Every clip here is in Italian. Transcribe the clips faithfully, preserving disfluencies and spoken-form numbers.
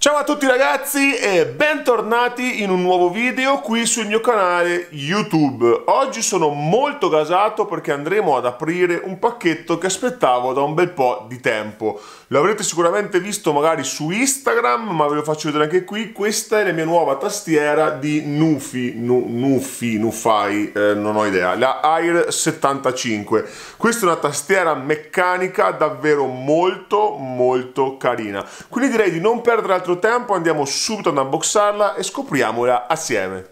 Ciao a tutti ragazzi e bentornati in un nuovo video qui sul mio canale YouTube. Oggi sono molto gasato perché andremo ad aprire un pacchetto che aspettavo da un bel po' di tempo. L'avrete sicuramente visto magari su Instagram, ma ve lo faccio vedere anche qui. Questa è la mia nuova tastiera di Nufi, nu, Nufi, Nufai, eh, non ho idea, la Air settantacinque. Questa è una tastiera meccanica davvero molto molto carina. Quindi direi di non perdere altro tempo, andiamo subito ad unboxarla e scopriamola assieme.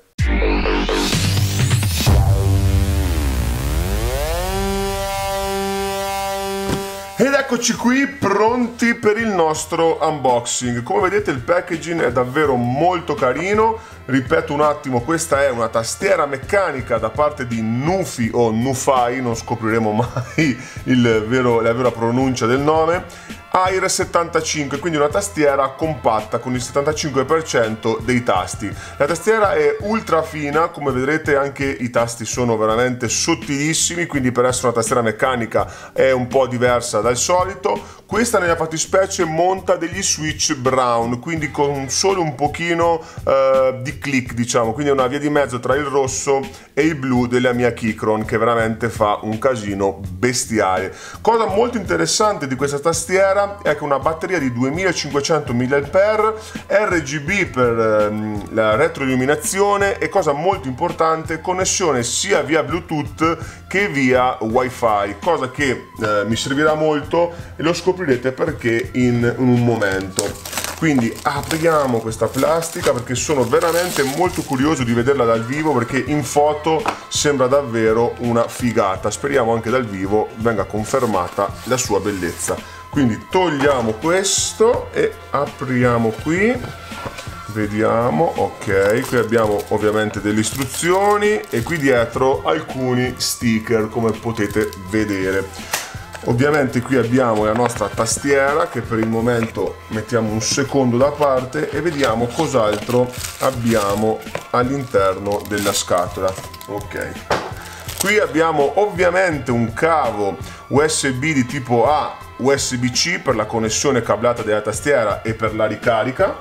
Ed eccoci qui pronti per il nostro unboxing. Come vedete il packaging è davvero molto carino. Ripeto un attimo, questa è una tastiera meccanica da parte di Nufi o Nufai, non scopriremo mai il vero, la vera pronuncia del nome. Air settantacinque, quindi una tastiera compatta con il settantacinque per cento dei tasti. La tastiera è ultra fina, come vedrete anche i tasti sono veramente sottilissimi, quindi per essere una tastiera meccanica è un po' diversa dal solito. Questa nella fattispecie monta degli switch brown, quindi con solo un pochino eh, di click, diciamo, quindi è una via di mezzo tra il rosso e il blu della mia Keychron, che veramente fa un casino bestiale. Cosa molto interessante di questa tastiera è che una batteria di duemilacinquecento milliampere orari, R G B per ehm, la retroilluminazione e, cosa molto importante, connessione sia via Bluetooth che via Wi-Fi, cosa che eh, mi servirà molto e lo scoprirete perché in, in un momento. Quindi apriamo questa plastica perché sono veramente molto curioso di vederla dal vivo, perché in foto sembra davvero una figata. Speriamo anche dal vivo venga confermata la sua bellezza. Quindi togliamo questo e apriamo qui, vediamo, ok, qui abbiamo ovviamente delle istruzioni e qui dietro alcuni sticker, come potete vedere. Ovviamente qui abbiamo la nostra tastiera che per il momento mettiamo un secondo da parte e vediamo cos'altro abbiamo all'interno della scatola. Ok, qui abbiamo ovviamente un cavo U S B di tipo A, U S B C per la connessione cablata della tastiera e per la ricarica.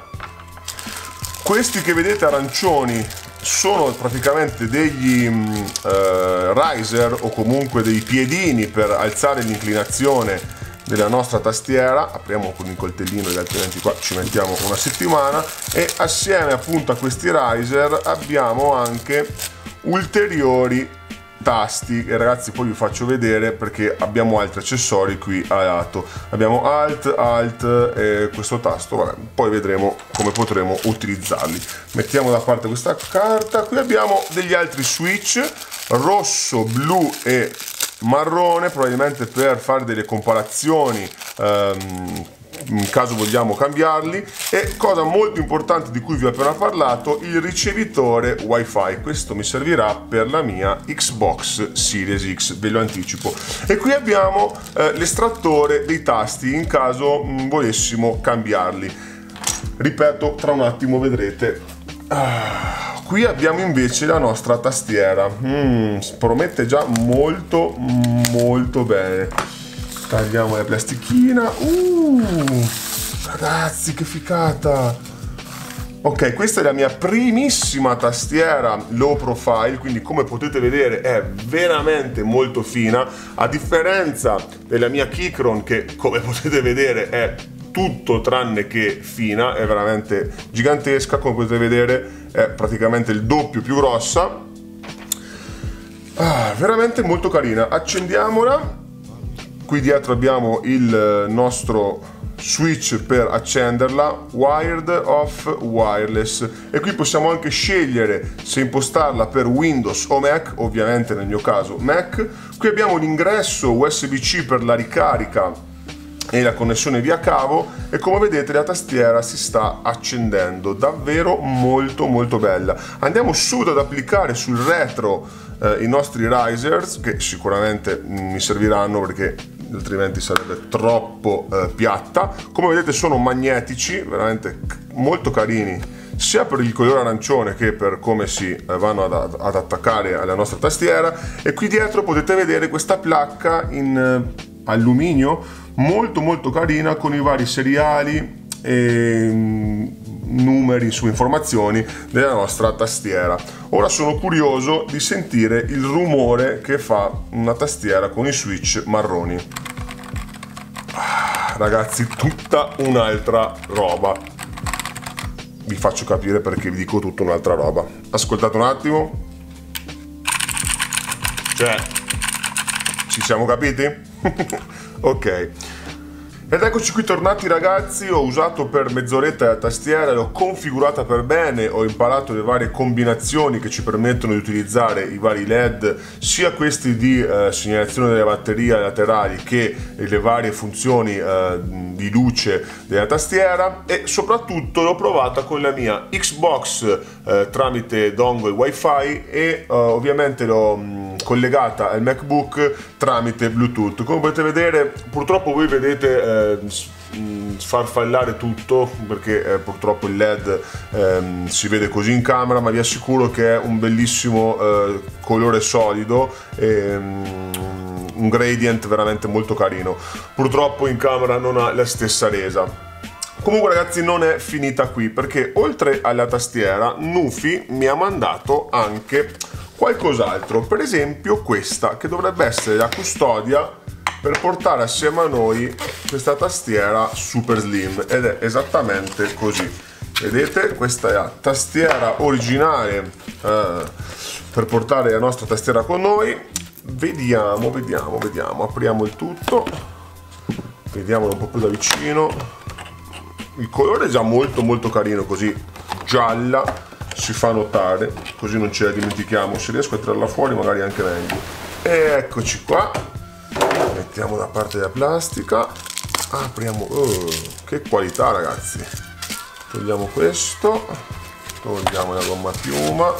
Questi che vedete arancioni sono praticamente degli uh, riser o comunque dei piedini per alzare l'inclinazione della nostra tastiera. Apriamo con il coltellino, altrimenti qua ci mettiamo una settimana. E assieme appunto a questi riser abbiamo anche ulteriori tasti e ragazzi poi vi faccio vedere perché abbiamo altri accessori qui a lato. Abbiamo Alt, Alt e questo tasto, vabbè, poi vedremo come potremo utilizzarli. Mettiamo da parte questa carta. Qui abbiamo degli altri switch rosso, blu e marrone, probabilmente per fare delle comparazioni um, in caso vogliamo cambiarli. E cosa molto importante di cui vi ho appena parlato, il ricevitore Wi-Fi. Questo mi servirà per la mia Xbox Series X, ve lo anticipo. E qui abbiamo eh, l'estrattore dei tasti in caso mh, volessimo cambiarli. Ripeto, tra un attimo vedrete. Ah, qui abbiamo invece la nostra tastiera. Mm, promette già molto molto bene. Tagliamo la plastichina. Uh, ragazzi, che ficata! Ok, questa è la mia primissima tastiera low profile, quindi come potete vedere è veramente molto fina, a differenza della mia Keychron che come potete vedere è tutto tranne che fina, è veramente gigantesca. Come potete vedere è praticamente il doppio più grossa. Ah, veramente molto carina. Accendiamola. Qui dietro abbiamo il nostro switch per accenderla, wired, off, wireless, e qui possiamo anche scegliere se impostarla per Windows o Mac, ovviamente nel mio caso Mac. Qui abbiamo l'ingresso U S B C per la ricarica e la connessione via cavo e come vedete la tastiera si sta accendendo, davvero molto molto bella. Andiamo subito ad applicare sul retro eh, i nostri risers, che sicuramente mi serviranno perché altrimenti sarebbe troppo eh, piatta. Come vedete sono magnetici, veramente molto carini, sia per il colore arancione che per come si eh, vanno ad, ad attaccare alla nostra tastiera. E qui dietro potete vedere questa placca in eh, alluminio molto molto carina con i vari seriali e numeri, su informazioni della nostra tastiera. Ora sono curioso di sentire il rumore che fa una tastiera con i switch marroni. Ah, ragazzi, tutta un'altra roba. Vi faccio capire perché vi dico tutta un'altra roba. Ascoltate un attimo. Cioè, ci siamo capiti? Ok. Ed eccoci qui tornati ragazzi, ho usato per mezz'oretta la tastiera, l'ho configurata per bene, ho imparato le varie combinazioni che ci permettono di utilizzare i vari L E D, sia questi di eh, segnalazione delle batterie laterali che le varie funzioni eh, di luce della tastiera, e soprattutto l'ho provata con la mia Xbox eh, tramite dongle Wi-Fi e eh, ovviamente l'ho mh, collegata al MacBook tramite Bluetooth. Come potete vedere, purtroppo voi vedete eh, sfarfallare tutto perché eh, purtroppo il L E D eh, si vede così in camera, ma vi assicuro che è un bellissimo eh, colore solido e um, un gradient veramente molto carino. Purtroppo in camera non ha la stessa resa. Comunque ragazzi, non è finita qui, perché oltre alla tastiera Nufi mi ha mandato anche qualcos'altro, per esempio questa che dovrebbe essere la custodia per portare assieme a noi questa tastiera super slim, ed è esattamente così. Vedete, questa è la tastiera originale eh, per portare la nostra tastiera con noi. Vediamo, vediamo, vediamo, apriamo il tutto, vediamolo un po' più da vicino. Il colore è già molto molto carino, così gialla, si fa notare, così non ce la dimentichiamo. Se riesco a tirarla fuori magari anche meglio. E eccoci qua. Mettiamo da parte la plastica, apriamo, oh, che qualità ragazzi. Togliamo questo, togliamo la gomma piuma,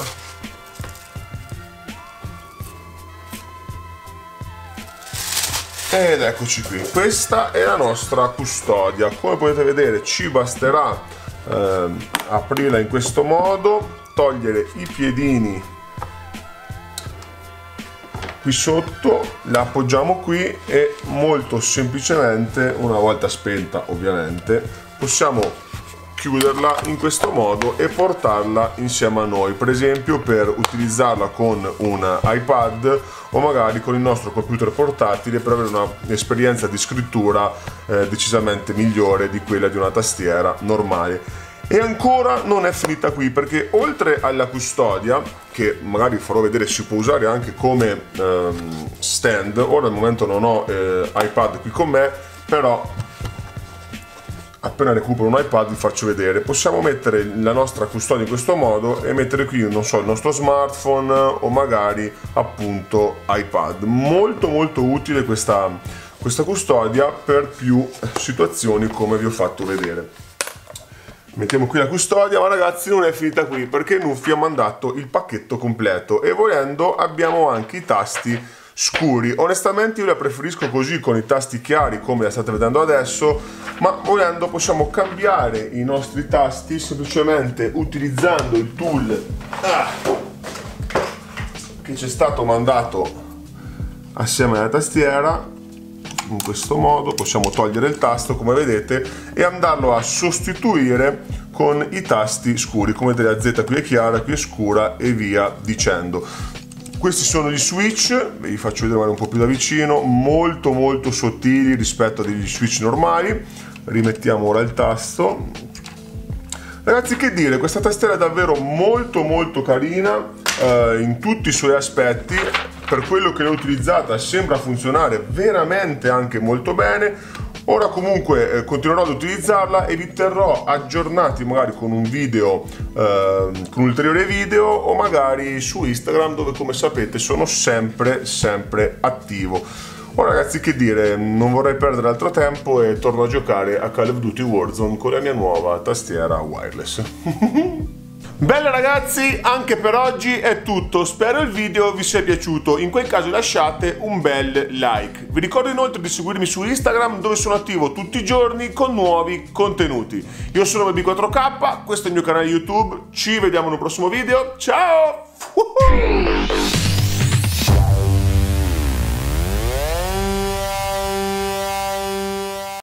ed eccoci qui. Questa è la nostra custodia. Come potete vedere ci basterà eh, aprirla in questo modo, togliere i piedini qui sotto, la appoggiamo qui e molto semplicemente, una volta spenta ovviamente, possiamo chiuderla in questo modo e portarla insieme a noi, per esempio per utilizzarla con un iPad o magari con il nostro computer portatile, per avere un'esperienza di scrittura eh, decisamente migliore di quella di una tastiera normale. E ancora non è finita qui, perché oltre alla custodia, che magari farò vedere si può usare anche come ehm, stand, ora al momento non ho eh, iPad qui con me, però appena recupero un iPad vi faccio vedere. Possiamo mettere la nostra custodia in questo modo e mettere qui, non so, il nostro smartphone o magari appunto iPad. Molto molto utile questa, questa custodia per più situazioni, come vi ho fatto vedere. Mettiamo qui la custodia, ma ragazzi non è finita qui, perché Nufi ha mandato il pacchetto completo e volendo abbiamo anche i tasti scuri. Onestamente io la preferisco così, con i tasti chiari come la state vedendo adesso, ma volendo possiamo cambiare i nostri tasti semplicemente utilizzando il tool ah, che ci è stato mandato assieme alla tastiera. In questo modo possiamo togliere il tasto, come vedete, e andarlo a sostituire con i tasti scuri. Come vedete la Z qui è chiara, qui è scura e via dicendo. Questi sono gli switch, ve li faccio vedere un po' più da vicino, molto molto sottili rispetto a degli switch normali. Rimettiamo ora il tasto. Ragazzi, che dire, questa tastiera è davvero molto molto carina eh, in tutti i suoi aspetti. Per quello che l'ho utilizzata sembra funzionare veramente anche molto bene. Ora comunque eh, continuerò ad utilizzarla e vi terrò aggiornati magari con un video, eh, con un ulteriore video, o magari su Instagram, dove come sapete sono sempre sempre attivo. Ora ragazzi, che dire, non vorrei perdere altro tempo e torno a giocare a Call of Duty Warzone con la mia nuova tastiera wireless. Bene ragazzi, anche per oggi è tutto, spero il video vi sia piaciuto, in quel caso lasciate un bel like. Vi ricordo inoltre di seguirmi su Instagram, dove sono attivo tutti i giorni con nuovi contenuti. Io sono Baby quattro K, questo è il mio canale YouTube, ci vediamo in un prossimo video, ciao!